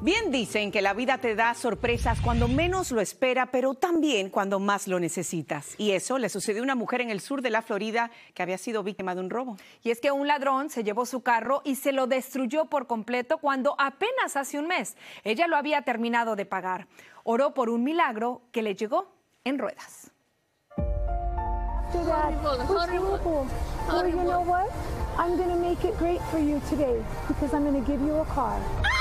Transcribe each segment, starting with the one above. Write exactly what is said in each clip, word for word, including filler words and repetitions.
Bien dicen que la vida te da sorpresas cuando menos lo espera, pero también cuando más lo necesitas. Y eso le sucedió a una mujer en el sur de la Florida que había sido víctima de un robo. Y es que un ladrón se llevó su carro y se lo destruyó por completo cuando apenas hace un mes ella lo había terminado de pagar. Oró por un milagro que le llegó en ruedas. Well, you know what? I'm going to make it great for you today because I'm going to give you a car.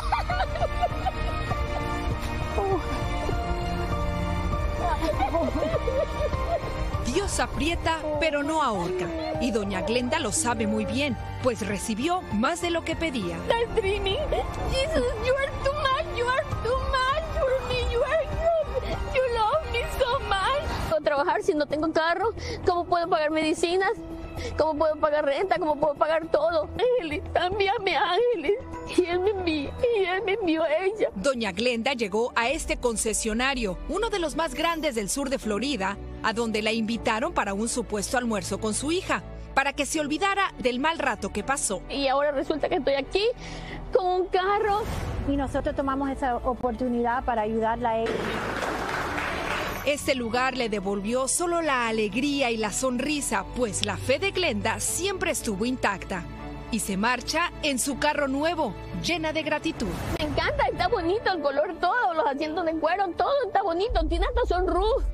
Dios aprieta, pero no ahorca. Y doña Glenda lo sabe muy bien, pues recibió más de lo que pedía. I'm dreaming. Jesus, you are too much. You are too much for me. You are good. You love me so much. ¿Puedo trabajar si no tengo carro? ¿Cómo puedo pagar medicinas? ¿Cómo puedo pagar renta? ¿Cómo puedo pagar todo? Ángeles, envíame a Ángeles. Y él me envió, y él me envió a ella. Doña Glenda llegó a este concesionario, uno de los más grandes del sur de Florida, a donde la invitaron para un supuesto almuerzo con su hija, para que se olvidara del mal rato que pasó. Y ahora resulta que estoy aquí con un carro. Y nosotros tomamos esa oportunidad para ayudarla a ella. Este lugar le devolvió solo la alegría y la sonrisa, pues la fe de Glenda siempre estuvo intacta. Y se marcha en su carro nuevo, llena de gratitud. Me encanta, está bonito el color, todo, los asientos de cuero, todo está bonito, tiene hasta sunroof.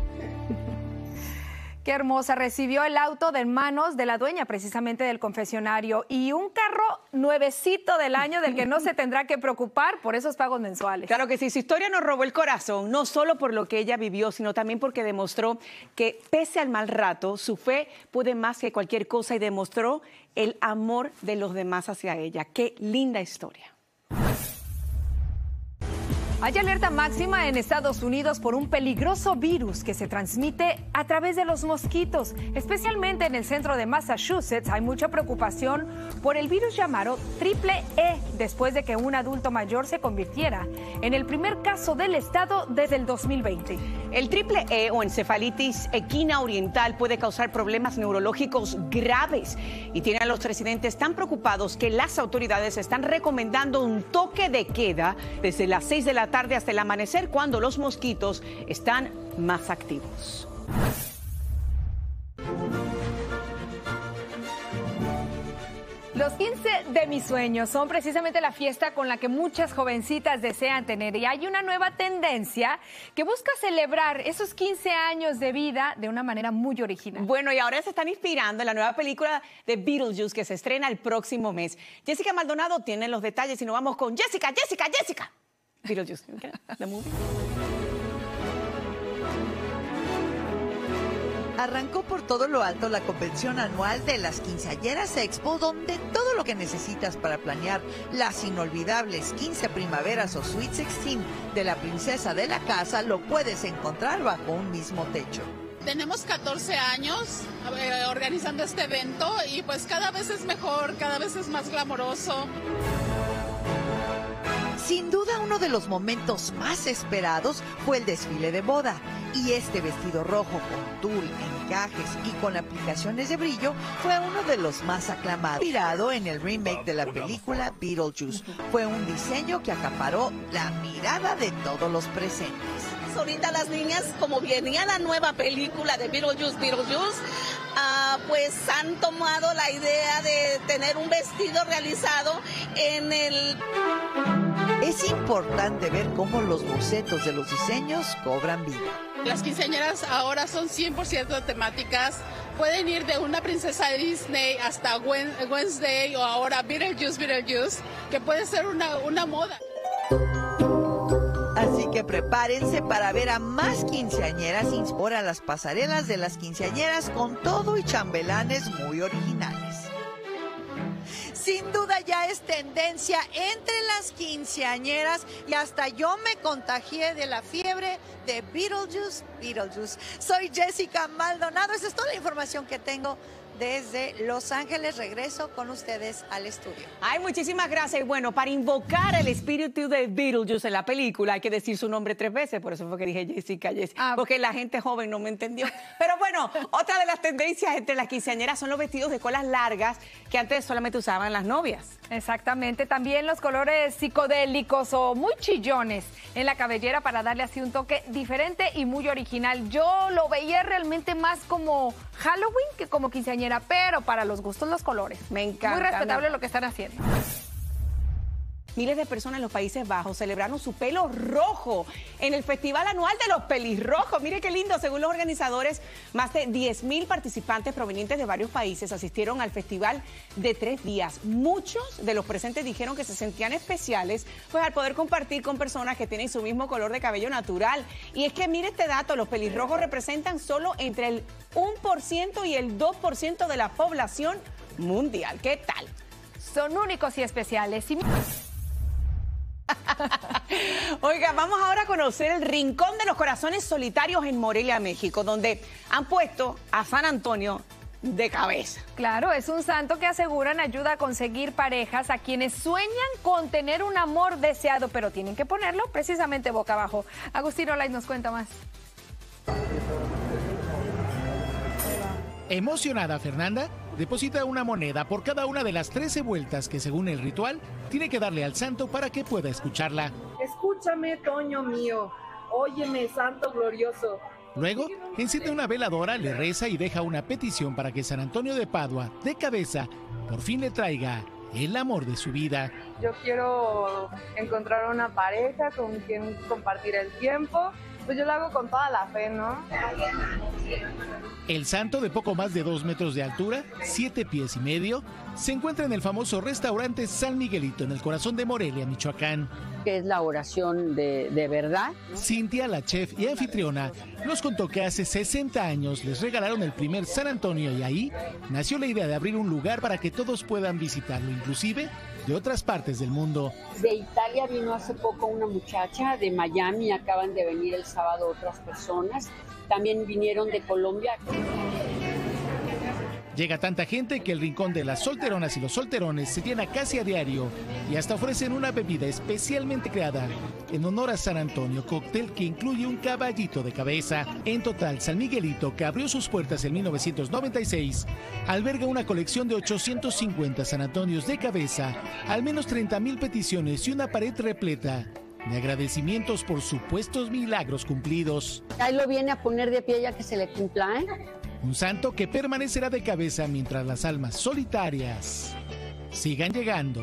Qué hermosa. Recibió el auto de manos de la dueña precisamente del confesionario y un carro nuevecito del año del que no se tendrá que preocupar por esos pagos mensuales. Claro que sí, su historia nos robó el corazón, no solo por lo que ella vivió, sino también porque demostró que pese al mal rato, su fe puede más que cualquier cosa y demostró el amor de los demás hacia ella. Qué linda historia. Hay alerta máxima en Estados Unidos por un peligroso virus que se transmite a través de los mosquitos. Especialmente en el centro de Massachusetts hay mucha preocupación por el virus llamado triple E, después de que un adulto mayor se convirtiera en el primer caso del estado desde el dos mil veinte. El triple E o encefalitis equina oriental puede causar problemas neurológicos graves y tiene a los residentes tan preocupados que las autoridades están recomendando un toque de queda desde las seis de la tarde hasta el amanecer, cuando los mosquitos están más activos. Los quince de mis sueños son precisamente la fiesta con la que muchas jovencitas desean tener, y hay una nueva tendencia que busca celebrar esos quince años de vida de una manera muy original. Bueno, y ahora se están inspirando en la nueva película de Beetlejuice que se estrena el próximo mes. Jessica Maldonado tiene los detalles y nos vamos con Jessica, Jessica, Jessica. Beetlejuice, okay, the movie. Arrancó por todo lo alto la convención anual de las Quinceañeras Expo, donde todo lo que necesitas para planear las inolvidables quince primaveras o Sweet dieciséis de la princesa de la casa lo puedes encontrar bajo un mismo techo. Tenemos catorce años eh, organizando este evento y pues cada vez es mejor, cada vez es más glamoroso. Sin duda, uno de los momentos más esperados fue el desfile de boda. Y este vestido rojo con tul, encajes y con aplicaciones de brillo fue uno de los más aclamados. Inspirado en el remake de la película Beetlejuice, fue un diseño que acaparó la mirada de todos los presentes. Ahorita las niñas, como venía la nueva película de Beetlejuice, Beetlejuice, uh, pues han tomado la idea de tener un vestido realizado en el... Es importante ver cómo los bocetos de los diseños cobran vida. Las quinceañeras ahora son cien por ciento temáticas. Pueden ir de una princesa de Disney hasta Wednesday o ahora Beetlejuice, Beetlejuice, que puede ser una, una moda. Así que prepárense para ver a más quinceañeras inspirar las pasarelas de las quinceañeras con todo y chambelanes muy originales. Sin duda ya es tendencia entre las quinceañeras y hasta yo me contagié de la fiebre de Beetlejuice, Beetlejuice. Soy Jessica Maldonado, esa es toda la información que tengo. desde Los Ángeles. Regreso con ustedes al estudio. Ay, muchísimas gracias. Y bueno, para invocar el espíritu de Beetlejuice en la película hay que decir su nombre tres veces, por eso fue que dije Jessica, Jessica, ah, porque la gente joven no me entendió. Pero bueno, otra de las tendencias entre las quinceañeras son los vestidos de colas largas que antes solamente usaban las novias. Exactamente, también los colores psicodélicos o muy chillones en la cabellera para darle así un toque diferente y muy original. Yo lo veía realmente más como Halloween que como quinceañera, pero para los gustos los colores. Me encanta. Muy respetable lo que están haciendo. Miles de personas en los Países Bajos celebraron su pelo rojo en el Festival Anual de los Pelirrojos. Mire qué lindo. Según los organizadores, más de diez mil participantes provenientes de varios países asistieron al festival de tres días. Muchos de los presentes dijeron que se sentían especiales pues al poder compartir con personas que tienen su mismo color de cabello natural. Y es que mire este dato, los pelirrojos representan solo entre el uno por ciento y el dos por ciento de la población mundial. ¿Qué tal? Son únicos y especiales. Y... Oiga, vamos ahora a conocer el Rincón de los Corazones Solitarios en Morelia, México, donde han puesto a San Antonio de cabeza. Claro, es un santo que aseguran ayuda a conseguir parejas a quienes sueñan con tener un amor deseado, pero tienen que ponerlo precisamente boca abajo. Agustín Olay nos cuenta más. Emocionada, Fernanda deposita una moneda por cada una de las trece vueltas que, según el ritual, tiene que darle al santo para que pueda escucharla. Escúchame, Toño mío, óyeme, santo glorioso. Luego, enciende una veladora, le reza y deja una petición para que San Antonio de Padua, de cabeza, por fin le traiga el amor de su vida. Yo quiero encontrar una pareja con quien compartir el tiempo. Pues yo lo hago con toda la fe, ¿no? El santo, de poco más de dos metros de altura, siete pies y medio, se encuentra en el famoso restaurante San Miguelito, en el corazón de Morelia, Michoacán. Que es la oración de, de verdad. Cintia, la chef y anfitriona, nos contó que hace sesenta años les regalaron el primer San Antonio y ahí nació la idea de abrir un lugar para que todos puedan visitarlo, inclusive de otras partes del mundo. De Italia vino hace poco una muchacha, de Miami acaban de venir el sábado otras personas, también vinieron de Colombia. Llega tanta gente que el rincón de las solteronas y los solterones se llena casi a diario y hasta ofrecen una bebida especialmente creada en honor a San Antonio, cóctel que incluye un caballito de cabeza. En total, San Miguelito, que abrió sus puertas en mil novecientos noventa y seis, alberga una colección de ochocientos cincuenta San Antonios de cabeza, al menos treinta mil peticiones y una pared repleta de agradecimientos por supuestos milagros cumplidos. Ahí lo viene a poner de pie ya que se le cumpla, ¿eh? Un santo que permanecerá de cabeza mientras las almas solitarias sigan llegando.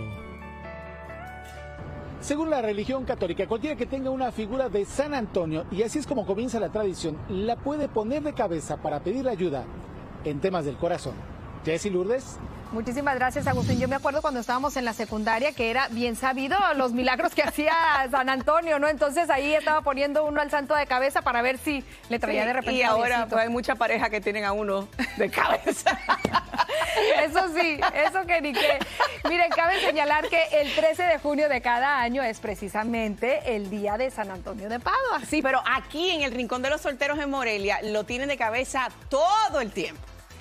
Según la religión católica, cualquiera que tenga una figura de San Antonio, y así es como comienza la tradición, la puede poner de cabeza para pedirle ayuda en temas del corazón. Jessy Lourdes. Muchísimas gracias, Agustín. Yo me acuerdo cuando estábamos en la secundaria que era bien sabido los milagros que hacía San Antonio, ¿no? Entonces ahí estaba poniendo uno al santo de cabeza para ver si le traía sí, de repente. Y ahora pues, hay mucha pareja que tienen a uno de cabeza. Eso sí, eso que ni qué. Miren, cabe señalar que el trece de junio de cada año es precisamente el día de San Antonio de Padua. Sí, pero aquí en el Rincón de los Solteros en Morelia lo tienen de cabeza todo el tiempo.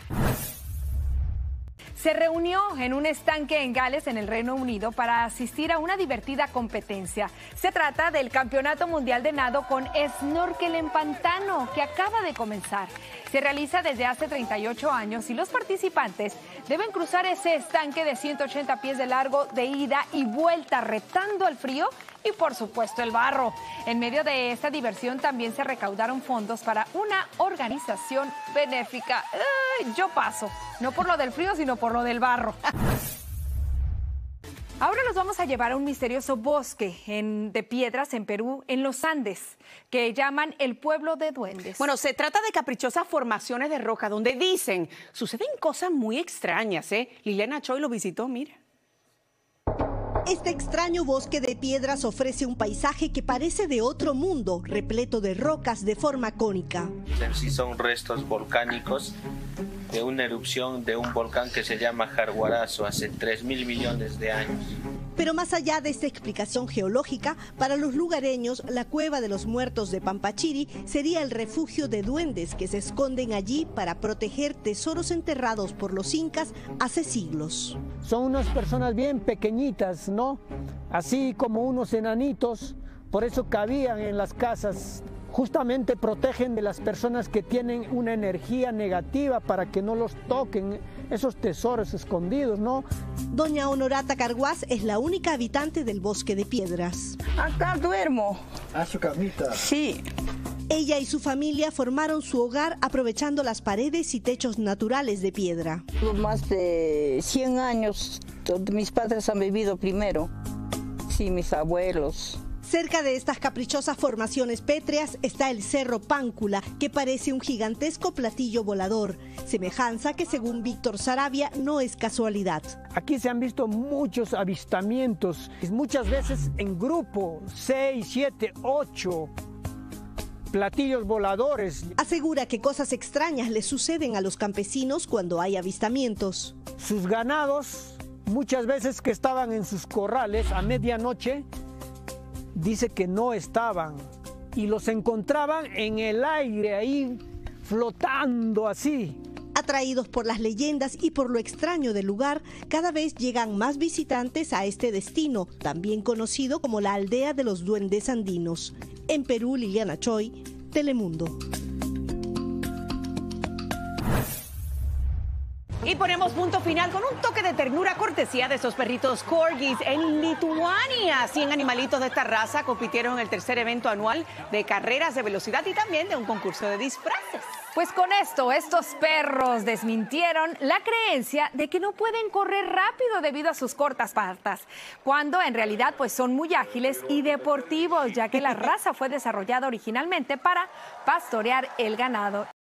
Se reunió en un estanque en Gales, en el Reino Unido, para asistir a una divertida competencia. Se trata del Campeonato Mundial de Nado con Snorkel en Pantano, que acaba de comenzar. Se realiza desde hace treinta y ocho años y los participantes deben cruzar ese estanque de ciento ochenta pies de largo de ida y vuelta, retando el frío y, por supuesto, el barro. En medio de esta diversión también se recaudaron fondos para una organización benéfica. ¡Ay, yo paso! No por lo del frío, sino por lo del barro. Ahora nos vamos a llevar a un misterioso bosque en, de piedras en Perú, en los Andes, que llaman el pueblo de duendes. Bueno, se trata de caprichosas formaciones de roca donde dicen suceden cosas muy extrañas, ¿eh? Liliana Choi lo visitó, mira. Este extraño bosque de piedras ofrece un paisaje que parece de otro mundo, repleto de rocas de forma cónica. En sí son restos volcánicos de una erupción de un volcán que se llama Jarguarazo hace tres mil millones de años. Pero más allá de esta explicación geológica, para los lugareños, la Cueva de los Muertos de Pampachiri sería el refugio de duendes que se esconden allí para proteger tesoros enterrados por los incas hace siglos. Son unas personas bien pequeñitas, ¿no? Así como unos enanitos, por eso cabían en las casas. Justamente protegen de las personas que tienen una energía negativa para que no los toquen esos tesoros escondidos, ¿no? Doña Honorata Carguás es la única habitante del Bosque de Piedras. Acá duermo. ¿A su camita? Sí. Ella y su familia formaron su hogar aprovechando las paredes y techos naturales de piedra. Más de cien años, mis padres han vivido primero. Sí, mis abuelos. Cerca de estas caprichosas formaciones pétreas está el Cerro Páncula, que parece un gigantesco platillo volador, semejanza que según Víctor Saravia no es casualidad. Aquí se han visto muchos avistamientos, muchas veces en grupo, seis, siete, ocho platillos voladores. Asegura que cosas extrañas le suceden a los campesinos cuando hay avistamientos. Sus ganados, muchas veces que estaban en sus corrales a medianoche, dice que no estaban y los encontraban en el aire ahí flotando así. Atraídos por las leyendas y por lo extraño del lugar, cada vez llegan más visitantes a este destino, también conocido como la aldea de los duendes andinos. En Perú, Liliana Choi, Telemundo. Y ponemos punto final con un toque de ternura cortesía de esos perritos corgis en Lituania. cien animalitos de esta raza compitieron en el tercer evento anual de carreras de velocidad y también de un concurso de disfraces. Pues con esto, estos perros desmintieron la creencia de que no pueden correr rápido debido a sus cortas patas, cuando en realidad pues son muy ágiles y deportivos, ya que la raza fue desarrollada originalmente para pastorear el ganado.